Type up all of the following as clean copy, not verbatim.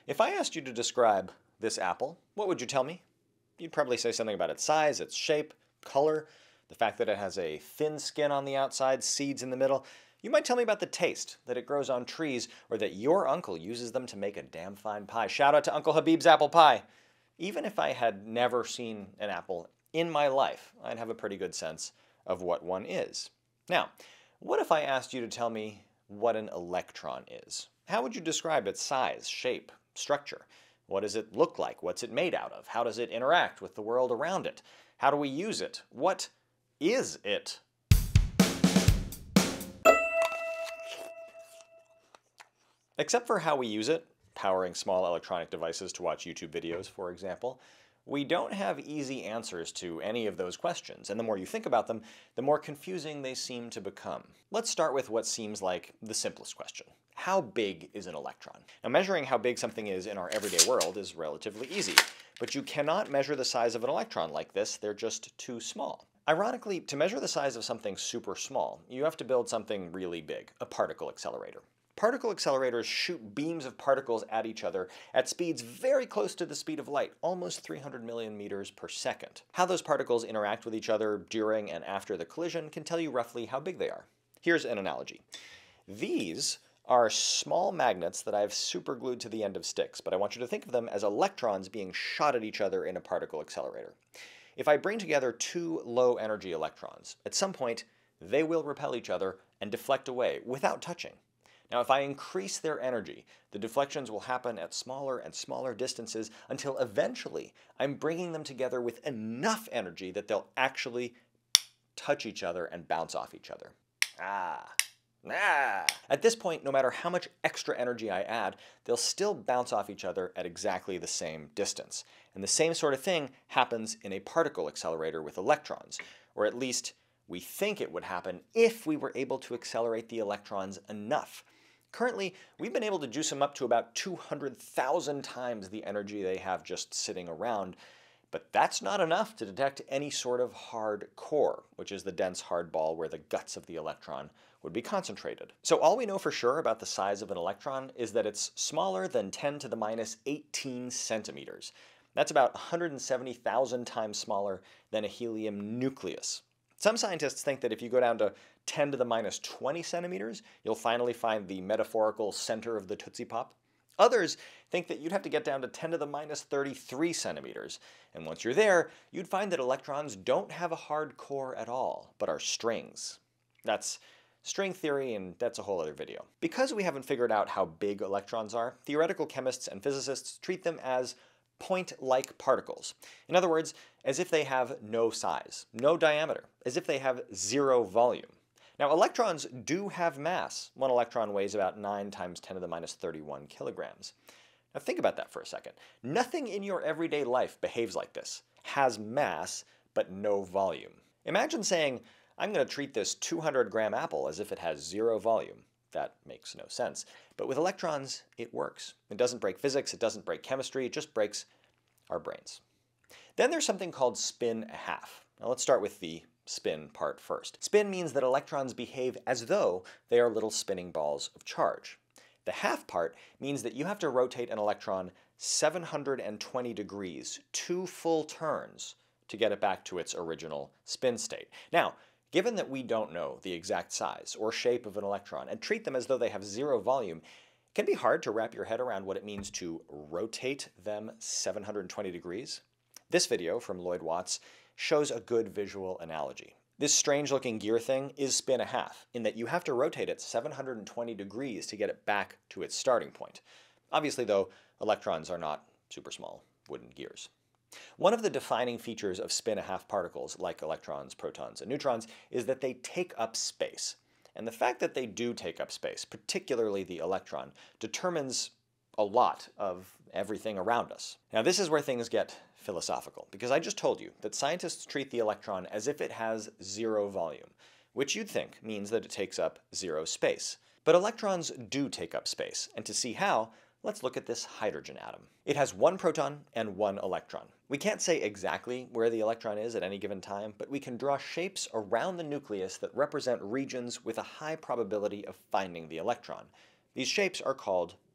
If I asked you to describe this apple, what would you tell me? You'd probably say something about its size, its shape, color, the fact that it has a thin skin on the outside, seeds in the middle. You might tell me about the taste, that it grows on trees, or that your uncle uses them to make a damn fine pie. Shout out to Uncle Habib's apple pie. Even if I had never seen an apple in my life, I'd have a pretty good sense of what one is. Now, what if I asked you to tell me what an electron is? How would you describe its size, shape, structure? What does it look like? What's it made out of? How does it interact with the world around it? How do we use it? What is it? Except for how we use it, powering small electronic devices to watch YouTube videos, for example, we don't have easy answers to any of those questions, and the more you think about them, the more confusing they seem to become. Let's start with what seems like the simplest question. How big is an electron? Now, measuring how big something is in our everyday world is relatively easy, but you cannot measure the size of an electron like this. They're just too small. Ironically, to measure the size of something super small, you have to build something really big, a particle accelerator. Particle accelerators shoot beams of particles at each other at speeds very close to the speed of light, almost 300 million meters per second. How those particles interact with each other during and after the collision can tell you roughly how big they are. Here's an analogy. These are small magnets that I've superglued to the end of sticks, but I want you to think of them as electrons being shot at each other in a particle accelerator. If I bring together two low-energy electrons, at some point they will repel each other and deflect away without touching. Now, if I increase their energy, the deflections will happen at smaller and smaller distances until eventually I'm bringing them together with enough energy that they'll actually touch each other and bounce off each other. At this point, no matter how much extra energy I add, they'll still bounce off each other at exactly the same distance. And the same sort of thing happens in a particle accelerator with electrons, or at least we think it would happen if we were able to accelerate the electrons enough. Currently, we've been able to juice them up to about 200,000 times the energy they have just sitting around, but that's not enough to detect any sort of hard core, which is the dense hard ball where the guts of the electron would be concentrated. So all we know for sure about the size of an electron is that it's smaller than 10 to the minus 18 centimeters. That's about 170,000 times smaller than a helium nucleus. Some scientists think that if you go down to 10 to the minus 20 centimeters, you'll finally find the metaphorical center of the Tootsie Pop. Others think that you'd have to get down to 10 to the minus 33 centimeters. And once you're there, you'd find that electrons don't have a hard core at all, but are strings. That's string theory, and that's a whole other video. Because we haven't figured out how big electrons are, theoretical chemists and physicists treat them as point-like particles. In other words, as if they have no size, no diameter, as if they have zero volume. Now, electrons do have mass. One electron weighs about 9 times 10 to the minus 31 kilograms. Now think about that for a second. Nothing in your everyday life behaves like this. Has mass, but no volume. Imagine saying, I'm going to treat this 200-gram apple as if it has zero volume. That makes no sense. But with electrons, it works. It doesn't break physics, it doesn't break chemistry, it just breaks our brains. Then there's something called spin a half. Now let's start with the spin part first. Spin means that electrons behave as though they are little spinning balls of charge. The half part means that you have to rotate an electron 720 degrees, 2 full turns, to get it back to its original spin state. Now, given that we don't know the exact size or shape of an electron and treat them as though they have zero volume, it can be hard to wrap your head around what it means to rotate them 720 degrees. This video from Lloyd Watts shows a good visual analogy. This strange-looking gear thing is spin a half, in that you have to rotate it 720 degrees to get it back to its starting point. Obviously, though, electrons are not super small wooden gears. One of the defining features of spin-a-half particles, like electrons, protons, and neutrons, is that they take up space. And the fact that they do take up space, particularly the electron, determines a lot of everything around us. Now, this is where things get philosophical, because I just told you that scientists treat the electron as if it has zero volume, which you'd think means that it takes up zero space. But electrons do take up space, and to see how, let's look at this hydrogen atom. It has one proton and one electron. We can't say exactly where the electron is at any given time, but we can draw shapes around the nucleus that represent regions with a high probability of finding the electron. These shapes are called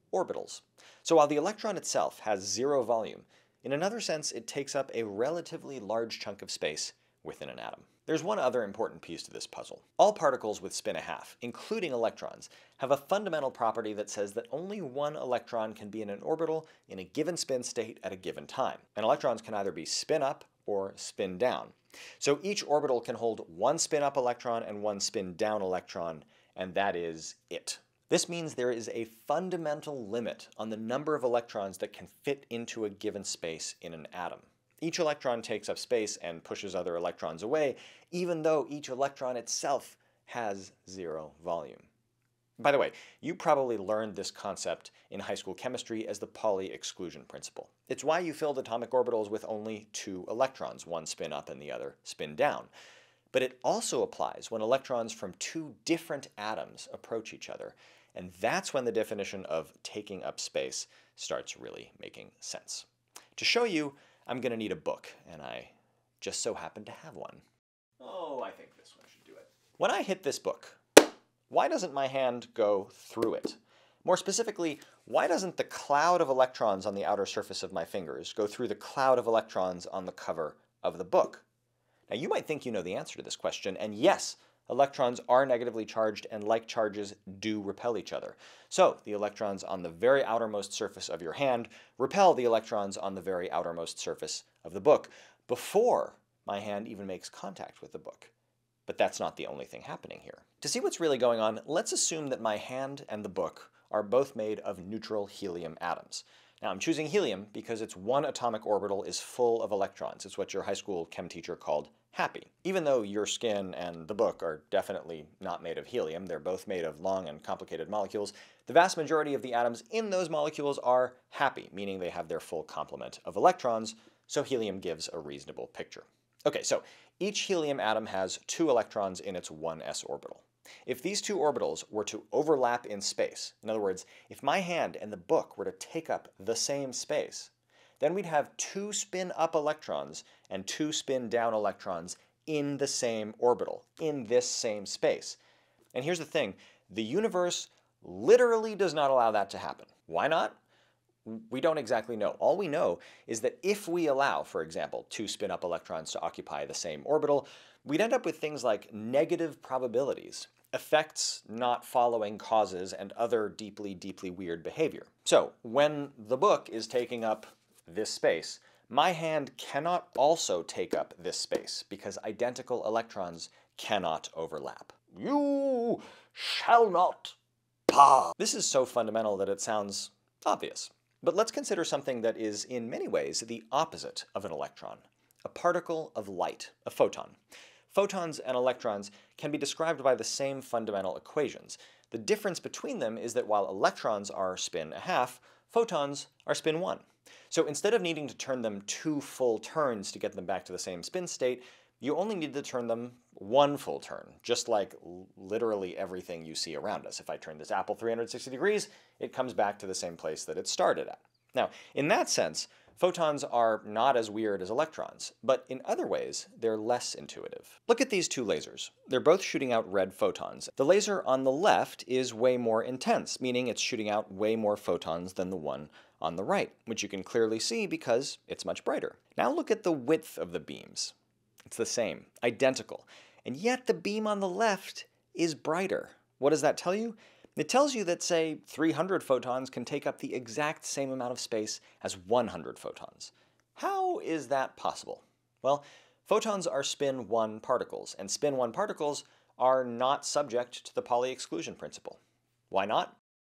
orbitals. So while the electron itself has zero volume, in another sense it takes up a relatively large chunk of space within an atom. There's one other important piece to this puzzle. All particles with spin 1/2, including electrons, have a fundamental property that says that only one electron can be in an orbital in a given spin state at a given time. And electrons can either be spin up or spin down. So each orbital can hold one spin up electron and one spin down electron, and that is it. This means there is a fundamental limit on the number of electrons that can fit into a given space in an atom. Each electron takes up space and pushes other electrons away, even though each electron itself has zero volume. By the way, you probably learned this concept in high school chemistry as the Pauli exclusion principle. It's why you filled atomic orbitals with only 2 electrons, one spin up and the other spin down. But it also applies when electrons from 2 different atoms approach each other, and that's when the definition of taking up space starts really making sense. To show you, I'm going to need a book, and I just so happen to have one. Oh, I think this one should do it. When I hit this book, why doesn't my hand go through it? More specifically, why doesn't the cloud of electrons on the outer surface of my fingers go through the cloud of electrons on the cover of the book? Now, you might think you know the answer to this question, and yes, electrons are negatively charged and like charges do repel each other. So the electrons on the very outermost surface of your hand repel the electrons on the very outermost surface of the book before my hand even makes contact with the book. But that's not the only thing happening here. To see what's really going on, let's assume that my hand and the book are both made of neutral helium atoms. Now, I'm choosing helium because its one atomic orbital is full of electrons. It's what your high school chem teacher called happy. Even though your skin and the book are definitely not made of helium, they're both made of long and complicated molecules, the vast majority of the atoms in those molecules are happy, meaning they have their full complement of electrons, so helium gives a reasonable picture. Okay, so each helium atom has 2 electrons in its 1s orbital. If these 2 orbitals were to overlap in space, in other words, if my hand and the book were to take up the same space, then we'd have 2 spin-up electrons and 2 spin-down electrons in the same orbital, in this same space. And here's the thing, the universe literally does not allow that to happen. Why not? We don't exactly know. All we know is that if we allow, for example, 2 spin-up electrons to occupy the same orbital, we'd end up with things like negative probabilities, effects not following causes, and other deeply, deeply weird behavior. So when the book is taking up this space, my hand cannot also take up this space because identical electrons cannot overlap. You shall not pass. This is so fundamental that it sounds obvious. But let's consider something that is in many ways the opposite of an electron, a particle of light, a photon. Photons and electrons can be described by the same fundamental equations. The difference between them is that while electrons are spin 1/2, photons are spin 1. So instead of needing to turn them 2 full turns to get them back to the same spin state, you only need to turn them 1 full turn, just like literally everything you see around us. If I turn this apple 360 degrees, it comes back to the same place that it started at. Now, in that sense, photons are not as weird as electrons, but in other ways, they're less intuitive. Look at these 2 lasers. They're both shooting out red photons. The laser on the left is way more intense, meaning it's shooting out way more photons than the one on the right, which you can clearly see because it's much brighter. Now look at the width of the beams. It's the same, identical, and yet the beam on the left is brighter. What does that tell you? It tells you that, say, 300 photons can take up the exact same amount of space as 100 photons. How is that possible? Well, photons are spin 1 particles, and spin 1 particles are not subject to the Pauli exclusion principle. Why not?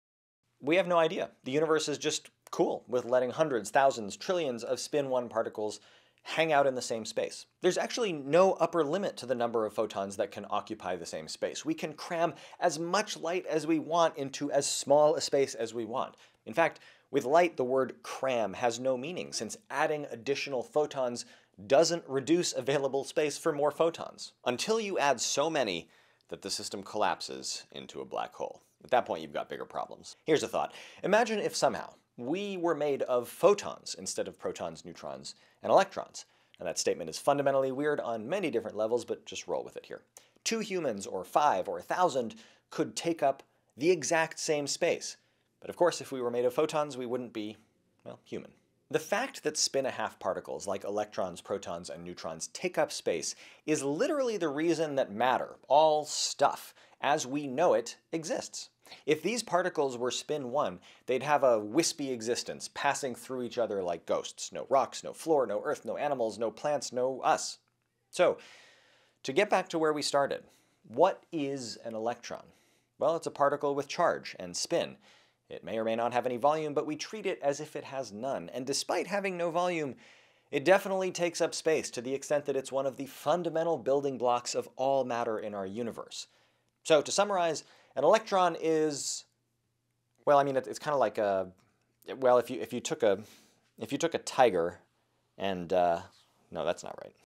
We have no idea. The universe is just cool with letting hundreds, thousands, trillions of spin 1 particles hang out in the same space. There's actually no upper limit to the number of photons that can occupy the same space. We can cram as much light as we want into as small a space as we want. In fact, with light, the word cram has no meaning, since adding additional photons doesn't reduce available space for more photons, until you add so many that the system collapses into a black hole. At that point, you've got bigger problems. Here's a thought. Imagine if somehow we were made of photons instead of protons, neutrons, and electrons. Now that statement is fundamentally weird on many different levels, but just roll with it here. 2 humans, or 5, or 1,000 could take up the exact same space. But of course, if we were made of photons, we wouldn't be, well, human. The fact that spin-1/2 particles like electrons, protons, and neutrons take up space is literally the reason that matter, all stuff, as we know it, exists. If these particles were spin 1, they'd have a wispy existence, passing through each other like ghosts. No rocks, no floor, no earth, no animals, no plants, no us. So, to get back to where we started, what is an electron? Well, it's a particle with charge and spin. It may or may not have any volume, but we treat it as if it has none. And despite having no volume, it definitely takes up space to the extent that it's one of the fundamental building blocks of all matter in our universe. So to summarize, an electron is, well, I mean, it's kind of like a, well, if you took a tiger and, no, that's not right.